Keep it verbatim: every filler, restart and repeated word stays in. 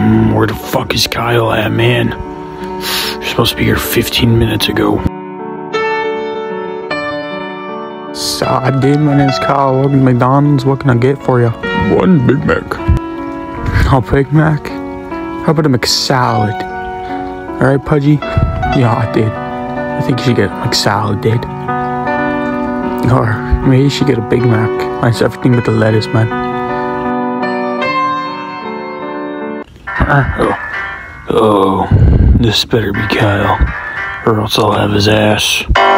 Mm, where the fuck is Kyle at, man? You're supposed to be here fifteen minutes ago. So I did. My name's Kyle. Welcome to McDonald's. What can I get for you? One Big Mac. A Big Mac? How about a McSalad? Alright, Pudgy? Yeah, I did. I think you should get a McSalad, dude. Or maybe you should get a Big Mac. Nice everything with the lettuce, man. Oh. Oh, this better be Kyle, or else I'll have his ass.